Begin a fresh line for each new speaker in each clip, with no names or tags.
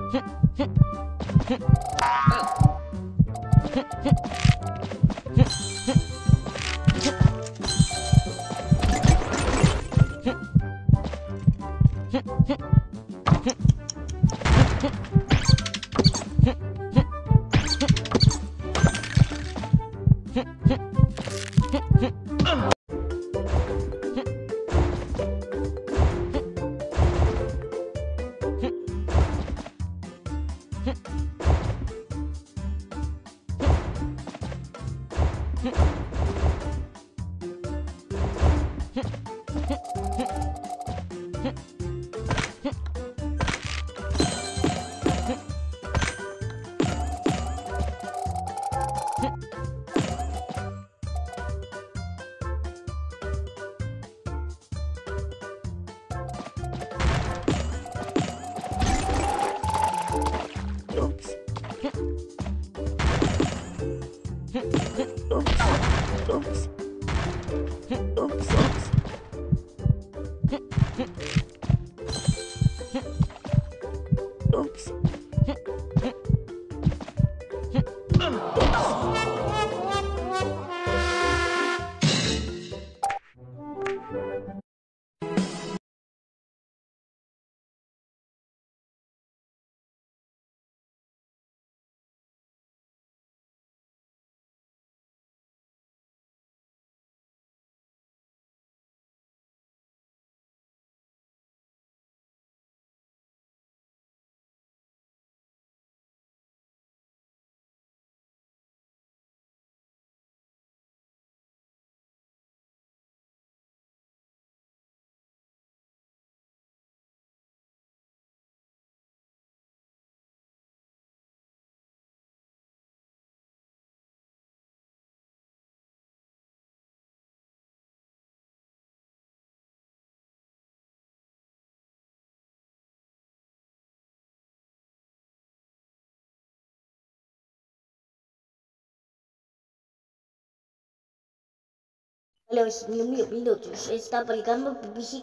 Los minutos está aplicando publicidad.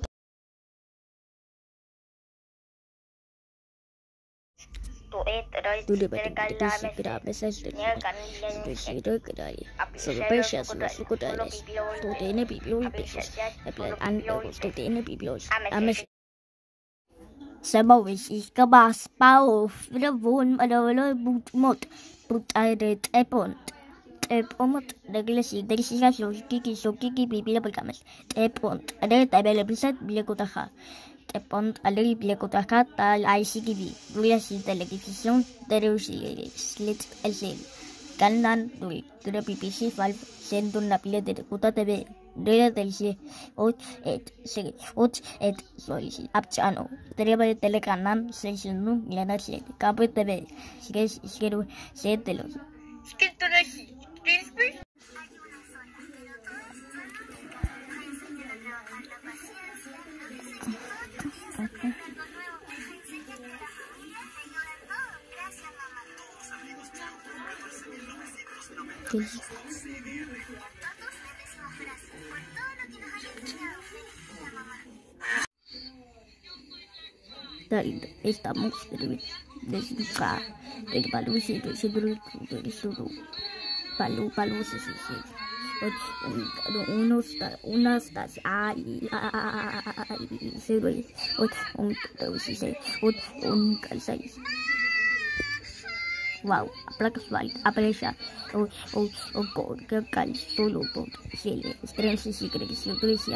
Tudo bem, ich gebas Bau wieder wohnen oder Mut Epont Epont Kiki Biblia Pergames Epont Ade Tabele Bisat Bilecutaja Epont Ale Bilecutaja Tal ICTV Ruidas y televisión Slit el Cel Candan Dui Tura PPC Valve Sendun la pila de Kuta TV del Solis Apchano Treba Telecanam Session Yanasi Capo TV Shigeru Setelos Estamos desde el palu unos un calzais. Wow, placas vale, apareça o que cal solo por ele, estrense se cresceu crescia.